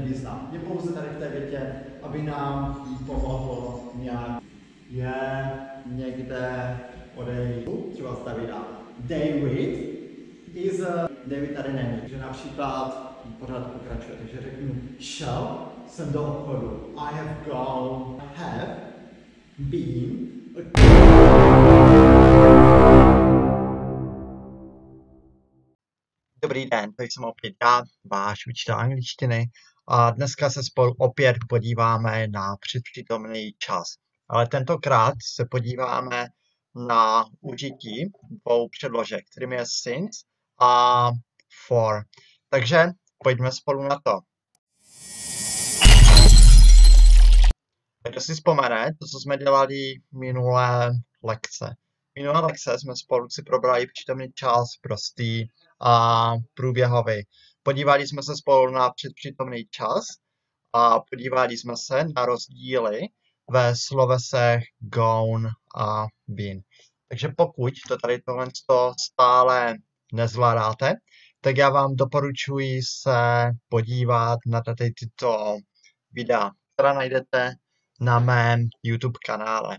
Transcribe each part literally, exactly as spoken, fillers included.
význam. Je pouze tady v té větě, aby nám pomohlo nějak. Je někde odejít, třeba z Davida. David is a... David tady není. Takže například pořád pokračuje. Takže řeknu shall, jsem do obchodu. I have gone, have been. Dobrý den, tady jsem opět já, váš učitel angličtiny. A dneska se spolu opět podíváme na předpřítomný čas. Ale tentokrát se podíváme na užití dvou předložek, kterým je since a for. Takže pojďme spolu na to. Kdo si vzpomene, to, co jsme dělali minulé lekce. Minulé lekce jsme spolu si probrali přítomný čas, prostý a průběhový. Podívali jsme se spolu na předpřítomný čas a podívali jsme se na rozdíly ve slovesech gone a been. Takže pokud to tady tohle stále nezvládáte, tak já vám doporučuji se podívat na tady tyto videa, která najdete na mém YouTube kanále.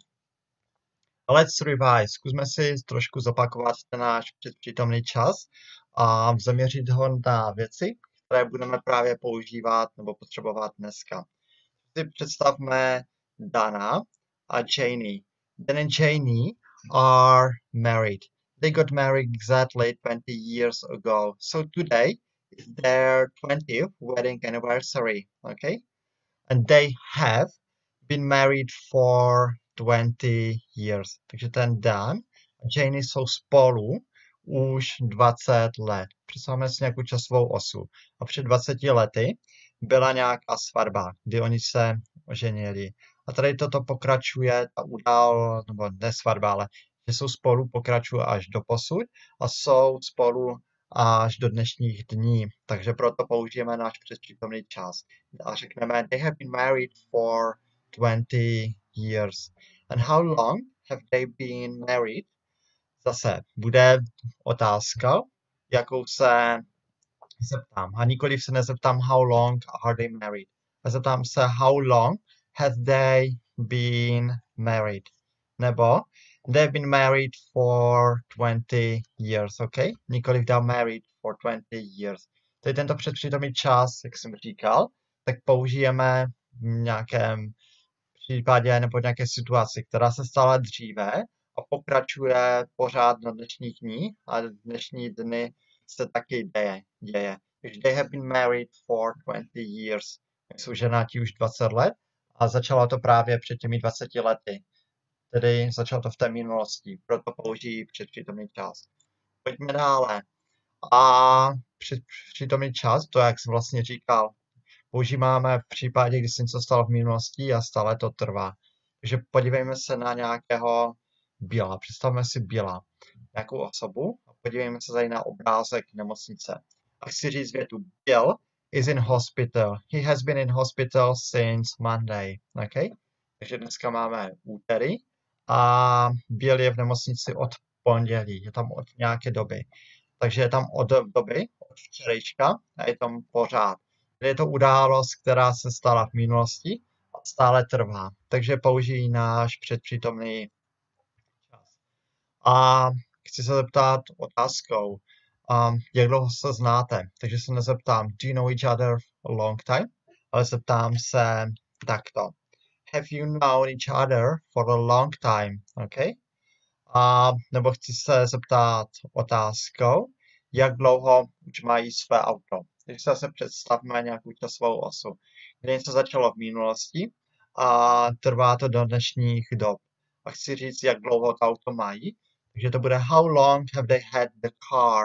Let's revise. Zkusme si trošku zopakovat ten náš předpřítomný čas a zaměřit ho na věci, které budeme právě používat nebo potřebovat dneska. Si představme Dana a Janie. Dan and Janie are married. They got married exactly twenty years ago. So today is their twentieth wedding anniversary. Okay? And they have been married for twenty years. Takže ten Dan a Janie jsou spolu už dvacet let. Představme si nějakou časovou osu. A před dvaceti lety byla nějaká svatba, kdy oni se oženili. A tady toto pokračuje, ta udál, nebo ne svatba, ale že jsou spolu, pokračují až do posud a jsou spolu až do dnešních dní. Takže proto použijeme náš předpřítomný čas. A řekneme, they have been married for twenty years. And how long have they been married? Zase bude otázka, jakou se zeptám. A nikoliv se nezeptám how long are they married. A zeptám se how long have they been married. Nebo they've been married for twenty years, ok? Nikoliv they're married for twenty years. Tady tento předpřítomný čas, jak jsem říkal, tak použijeme v nějakém případě nebo nějaké situaci, která se stala dříve a pokračuje pořád na dnešních dní a dnešní dny se taky děje. děje. Takže they have been married for twenty years. Jsou ženatí už dvacet let a začalo to právě před těmi dvaceti lety. Tedy začalo to v té minulosti, proto použijí předpřítomný čas. Pojďme dále. A předpřítomný čas, to jak jsem vlastně říkal, používáme v případě, kdy se něco stalo v minulosti a stále to trvá. Takže podívejme se na nějakého Billa. Představme si Billa, nějakou osobu a podívejme se tady na obrázek nemocnice. A chci říct větu Bill is in hospital. He has been in hospital since Monday. Okay? Takže dneska máme úterý a Bill je v nemocnici od pondělí. Je tam od nějaké doby. Takže je tam od doby, od včerejška a je tam pořád. Je to událost, která se stala v minulosti a stále trvá. Takže použijí náš předpřítomný čas. A chci se zeptat otázkou, um, jak dlouho se znáte. Takže se nezeptám, do you know each other a long time? Ale zeptám se takto. Have you known each other for a long time? Okay? A nebo chci se zeptat otázkou, jak dlouho už mají své auto. Takže se zase představme nějakou časovou osu, kdy něco začalo v minulosti a trvá to do dnešních dob. A chci říct, jak dlouho to auto mají. Takže to bude how long have they had the car?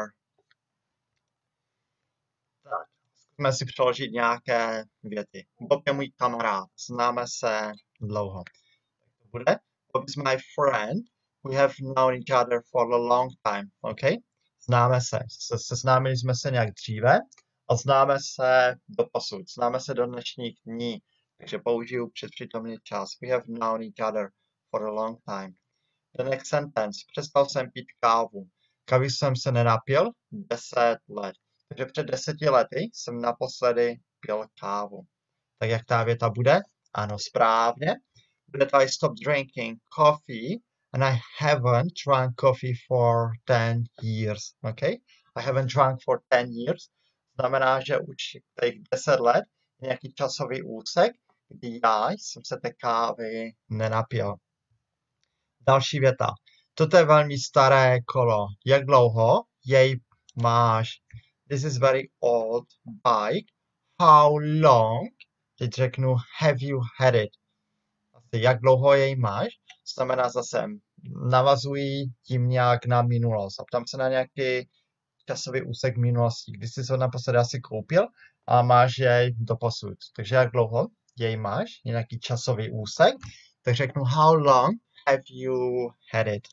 Tak, zkusíme si přeložit nějaké věty. Bob je můj kamarád, známe se dlouho. Tak to bude Bob is my friend, we have known each other for a long time, okay? Známe se, se seznámili jsme se nějak dříve a známe se do posud, známe se do dnešních dní, takže použiju předpřítomný čas. We have known each other for a long time. The next sentence. Přestal jsem pít kávu. Kavy jsem se nenapil deset let. Takže před deseti lety jsem naposledy pil kávu. Tak jak ta věta bude? Ano, správně. Bude to I stopped drinking coffee and I haven't drunk coffee for ten years. Okay? I haven't drunk for ten years. Znamená, že už těch deset let je nějaký časový úsek, kdy já jsem se té kávy nenapil. Další věta. Toto je velmi staré kolo. Jak dlouho jej máš? This is very old bike. How long? Teď řeknu have you had it? Asi jak dlouho jej máš? Znamená zase navazují tím nějak na minulost. A ptám se na nějaký časový úsek minulosti, kdy jsi ho naposledy asi koupil a máš jej doposud. Takže jak dlouho jej máš? Je nějaký časový úsek. Tak řeknu how long have you had it?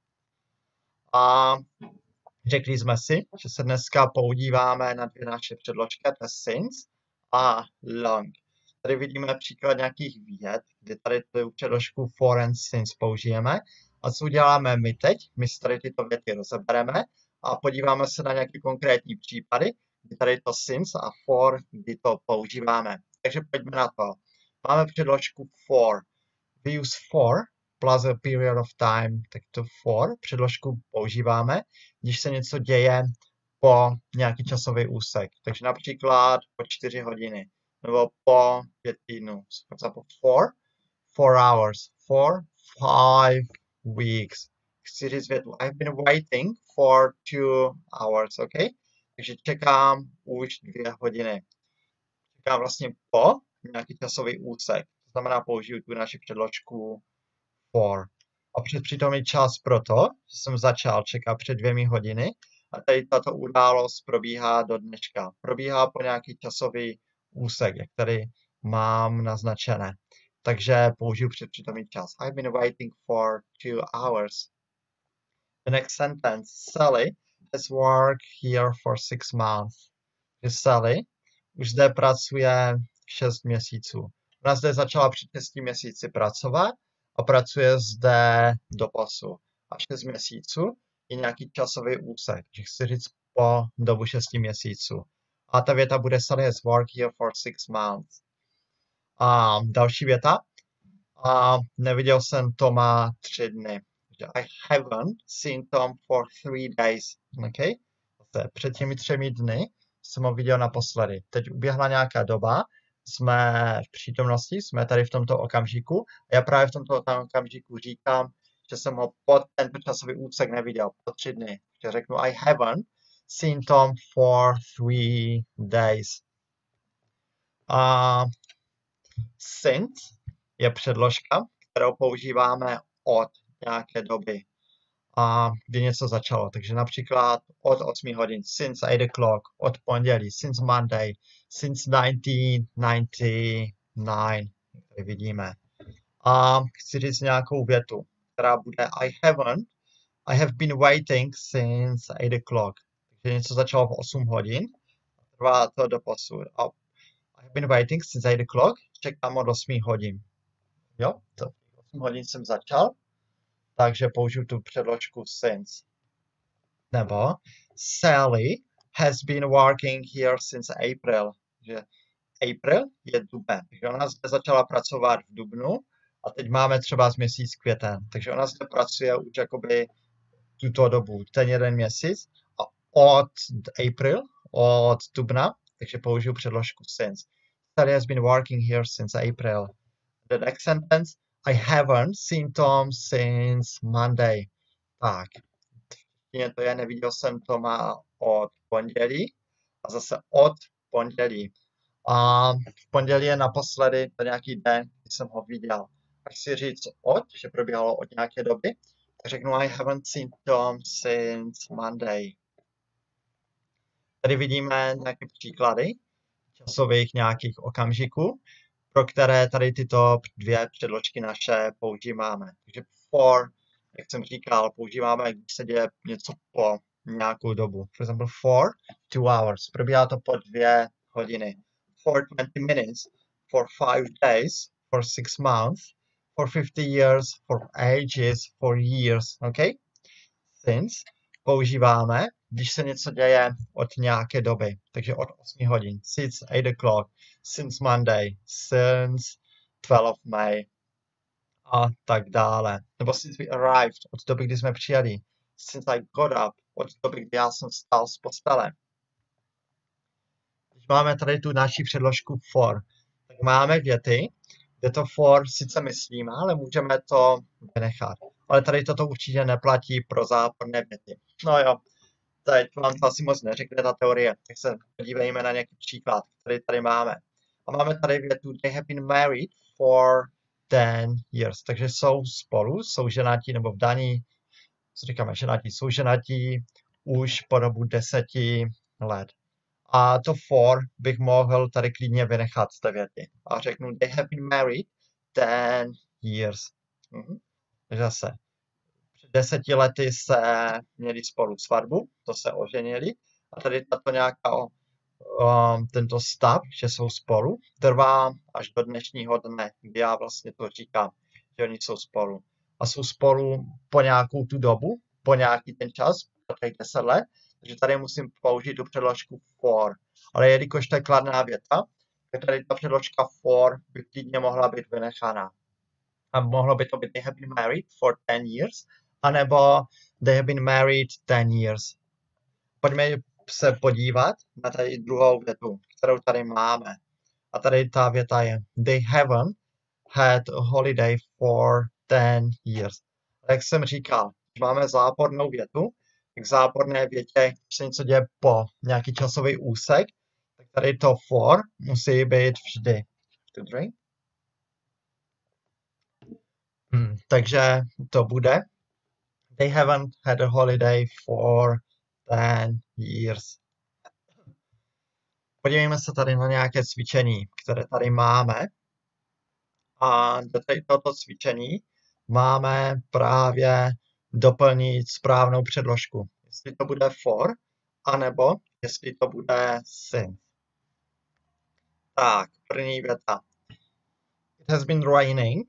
A řekli jsme si, že se dneska podíváme na dvě naše předložky, to je since a long. Tady vidíme příklad nějakých vět, kdy tady tu předložku for and since použijeme. A co uděláme my teď? My si tady tyto věty rozebereme a podíváme se na nějaké konkrétní případy, kdy tady to since a for, kdy to používáme. Takže pojďme na to. Máme předložku for. We use for plus a period of time, tak to for předložku používáme, když se něco děje po nějaký časový úsek. Takže například po čtyři hodiny nebo po pět týdnů. For example, for four hours, for five weeks. Chci říct větu, I've been waiting for two hours, okay? Takže čekám už dvě hodiny. Čekám vlastně po nějaký časový úsek. To znamená, použiju tu naši předložku for. A před přítomný čas proto, že jsem začal čekat před dvěmi hodiny a tady tato událost probíhá do dneška. Probíhá po nějaký časový úsek, jak tady mám naznačené. Takže použiju před přítomný čas. I've been waiting for two hours. The next sentence. Sally has worked here for six months. Sally už zde pracuje šest měsíců. Ona zde začala před šesti měsíci pracovat a pracuje zde do pasu. A šest měsíců je nějaký časový úsek, že chci říct po dobu šesti měsíců. A ta věta bude Sally has worked here for six months. A další věta. A neviděl jsem Toma tři dny. I haven't seen Tom for three days. Okay? Před těmi třemi dny jsem ho viděl naposledy. Teď uběhla nějaká doba, jsme v přítomnosti, jsme tady v tomto okamžiku a já právě v tomto okamžiku říkám, že jsem ho po tento časový úsek neviděl, po tři dny. Takže řeknu I haven't seen Tom for three days. A since je předložka, kterou používáme od nějaké doby, a kdy něco začalo. Takže například od osmi hodin, since eight o'clock, od pondělí, since Monday, since nineteen ninety-nine, tady vidíme. A chci říct nějakou větu, která bude I haven't, I have been waiting since eight o'clock. Takže něco začalo v osm hodin, trvá to do posud. A I have been waiting since eight o'clock, čekám od osmi hodin. Jo, to osm hodin jsem začal, takže použiju tu předložku since. Nebo Sally has been working here since April. Že April je duben, takže ona zde začala pracovat v dubnu a teď máme třeba z měsíc květen. Takže ona zde pracuje už jakoby tuto dobu, ten jeden měsíc a od April, od dubna, takže použiju předložku since. Sally has been working here since April. The next sentence, I haven't seen Tom since Monday. Tak, to je, neviděl jsem Toma od pondělí a zase od pondělí. A v pondělí je naposledy to nějaký den, kdy jsem ho viděl. A chci říct od, že probíhalo od nějaké doby, tak řeknu I haven't seen Tom since Monday. Tady vidíme nějaké příklady časových nějakých okamžiků, pro které tady tyto dvě předložky naše používáme. Takže for, jak jsem říkal, používáme, když se děje něco po nějakou dobu. For example, for two hours. Probíhá to po dvě hodiny. For twenty minutes, for five days, for six months, for fifty years, for ages, for years. Okay? Since používáme, když se něco děje od nějaké doby. Takže od osmi hodin. Since eight o'clock. Since Monday. Since twelfth of May. A tak dále. Nebo since we arrived. Od doby, kdy jsme přijeli. Since I got up. Od doby, kdy já jsem vstal z postele. Když máme tady tu naši předložku for, tak máme věty, kde to for sice myslíme, ale můžeme to vynechat. Ale tady toto určitě neplatí pro záporné věty. No jo, teď vám to asi moc neřekne ta teorie, tak se podívejme na nějaký příklad, který tady máme. A máme tady větu they have been married for ten years. Takže jsou spolu, jsou ženatí nebo vdaní, co říkáme, ženatí, jsou ženatí už po dobu deseti let. A to for bych mohl tady klidně vynechat z té věty. A řeknu, they have been married ten years. Mhm. Takže zase, před deseti lety se měli spolu svatbu, to se oženili. A tady tato nějaká, um, tento stav, že jsou spolu, trvá až do dnešního dne, kdy já vlastně to říkám, že oni jsou spolu. A jsou spolu po nějakou tu dobu, po nějaký ten čas, po těch deset let, takže tady musím použít tu předložku for. Ale jelikož to je kladná věta, tak tady ta předložka for by klidně mohla být vynechána. A mohlo by to být they have been married for ten years, anebo they have been married ten years. Pojďme se podívat na tady druhou větu, kterou tady máme. A tady ta věta je they haven't had a holiday for ten years. A jak jsem říkal, když máme zápornou větu, tak záporné větě, když se něco děje po nějaký časový úsek, tak tady to for musí být vždy. Hmm, takže to bude they haven't had a holiday for ten years. Podívejme se tady na nějaké cvičení, které tady máme. A do tohoto cvičení máme právě doplnit správnou předložku. Jestli to bude for, anebo jestli to bude since. Tak, první věta. It has been raining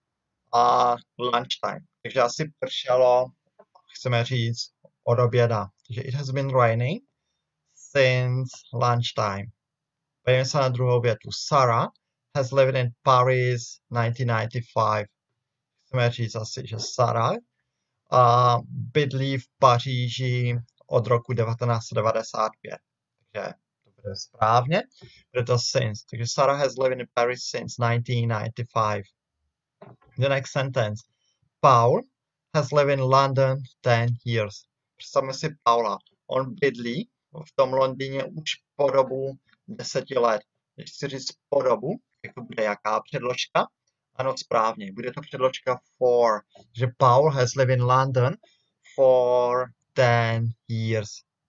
a lunchtime. Takže asi pršelo, chceme říct, od oběda. Takže it has been raining since lunchtime. Pojďme se na druhou větu. Sarah has lived in Paris nineteen ninety-five. Chceme říct asi, že Sarah a bydlí v Paříži od roku devatenáct set devadesát pět. Takže to bude správně. Bude to since. Takže Sarah has lived in Paris since nineteen ninety-five. The next sentence. Paul has lived in London ten years. Představme si Paula. On bydlí v tom Londýně už po dobu deseti let. Když chci říct po dobu, tak to bude jaká předložka? Ano, správně. Bude to předložka for. Takže Paul has lived in London for ten years.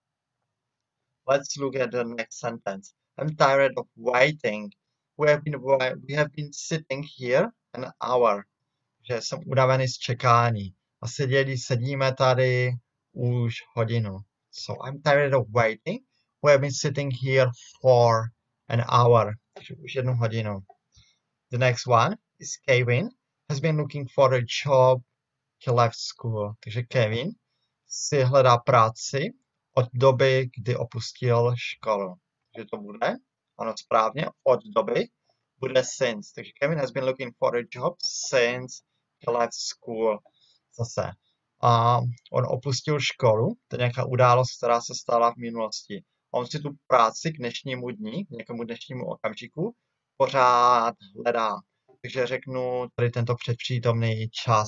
Let's look at the next sentence. I'm tired of waiting. We have been, we have been sitting here an hour. Že jsem unavený z čekání. A seděli, sedíme tady už hodinu. So I'm tired of waiting. We have been sitting here for an hour. Takže už jednu hodinu. The next one is Kevin has been looking for a job. He left school. Takže Kevin si hledá práci od doby, kdy opustil školu. Takže to bude, ano, správně, od doby bude since. Takže Kevin has been looking for a job since he left school. Zase. A on opustil školu, to je nějaká událost, která se stala v minulosti. On si tu práci k dnešnímu dni, k někomu dnešnímu okamžiku, pořád hledá. Takže řeknu tady tento předpřítomný čas.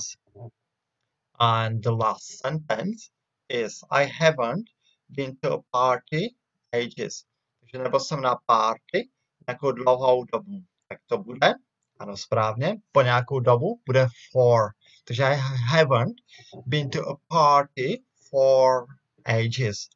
And the last sentence is I haven't been to a party ages. Takže nebyl jsem na party nějakou dlouhou dobu. Tak to bude, ano, správně, po nějakou dobu bude for. Takže I haven't been to a party for ages.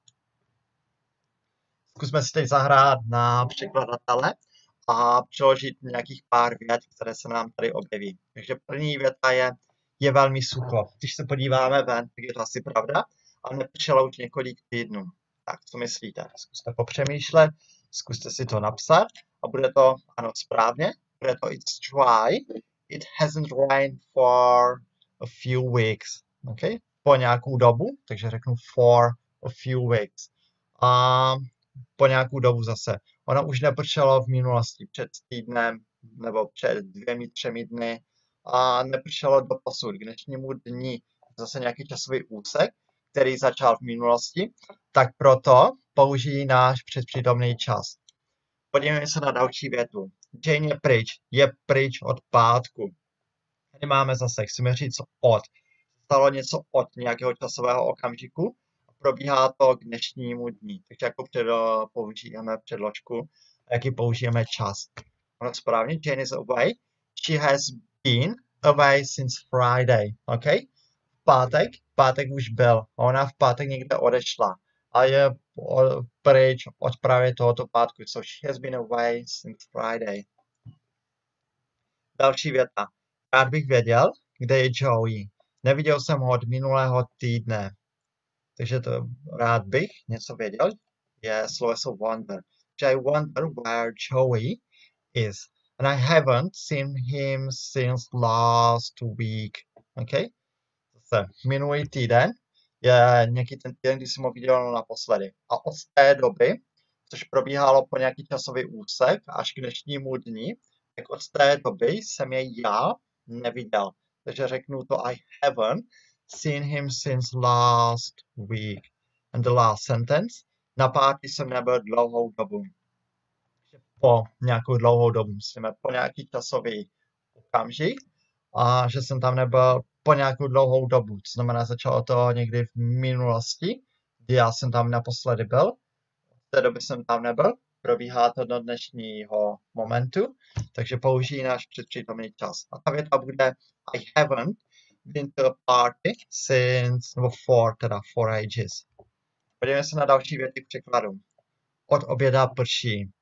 Zkusme si teď zahrát na překladatele a přeložit nějakých pár vět, které se nám tady objeví. Takže první věta je, je velmi sucho. Když se podíváme ven, tak je to asi pravda, a nepršelo už několik týdnů. Tak, co myslíte? Zkuste popřemýšlet, zkuste si to napsat a bude to, ano, správně, bude to it's dry, it hasn't rained for a few weeks. Okay? po nějakou dobu, takže řeknu for a few weeks. A po nějakou dobu zase. Ono už nepršelo v minulosti před týdnem nebo před dvěmi, třemi dny a nepršelo do posud. K dnešnímu dní zase nějaký časový úsek, který začal v minulosti, tak proto použijí náš předpřítomný čas. Podívejme se na další větu. Jane je pryč, je pryč od pátku. Tady máme zase, chceme říct od. Stalo něco od nějakého časového okamžiku a probíhá to k dnešnímu dní. Takže jako před, použijeme předložku, jaký použijeme čas. Ono správně, Jane is away. She has been away since Friday. OK? V pátek, v pátek už byl. Ona v pátek někde odešla. A je pryč od právě tohoto pátku. So she has been away since Friday. Další věta. Rád bych věděl, kde je Joey. Neviděl jsem ho od minulého týdne. Takže to rád bych něco věděl. Je sloveso wonder. I wonder where Joey is. And I haven't seen him since last week. Okay? Zase minulý týden je nějaký ten týden, kdy jsem ho viděl naposledy. A od té doby, což probíhalo po nějaký časový úsek až k dnešnímu dni, tak od té doby jsem je já neviděl. Takže řeknu to I haven't seen him since last week. And the last sentence. Na párty jsem nebyl dlouhou dobu. Po nějakou dlouhou dobu. Myslíme po nějaký časový okamžik. A že jsem tam nebyl po nějakou dlouhou dobu. To znamená, začalo to někdy v minulosti, kdy já jsem tam naposledy byl. Od té doby jsem tam nebyl. Probíhá to do dnešního momentu, takže použijí náš předpřítomný čas. A ta věta bude I haven't been to a party since, nebo for, teda for ages. Podívejme se na další věty k překladu. Od oběda prší.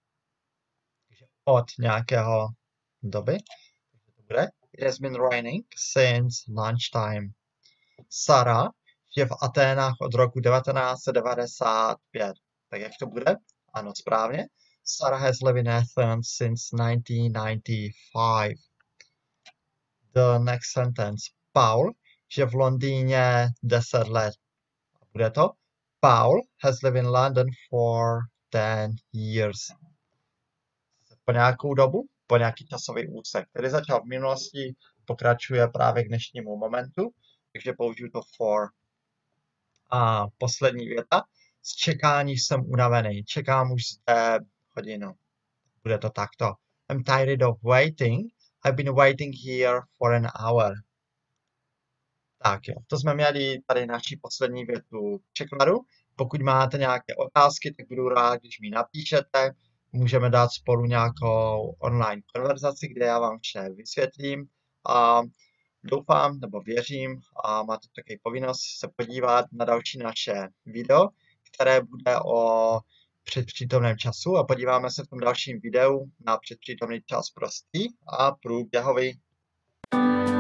Od nějakého doby. To bude It has been raining since lunchtime. Sara je v Aténách od roku devatenáct set devadesát pět. Tak jak to bude? Ano, správně. Sarah has lived in Athens since nineteen ninety-five. The next sentence. Paul je v Londýně deset let. Bude to? Paul has lived in London for ten years. Po nějakou dobu, po nějaký časový úsek, který začal v minulosti, pokračuje právě k dnešnímu momentu, takže použiju to for. A poslední věta. Z čekání jsem unavený. Čekám už zde hodinu. Bude to takto. I'm tired of waiting. I've been waiting here for an hour. Tak jo, to jsme měli tady naši poslední větu překladu. Pokud máte nějaké otázky, tak budu rád, když mi napíšete. Můžeme dát spolu nějakou online konverzaci, kde já vám vše vysvětlím. A doufám, nebo věřím, a máte také povinnost se podívat na další naše video, které bude o předpřítomném času a podíváme se v tom dalším videu na předpřítomný čas prostý a průběhový.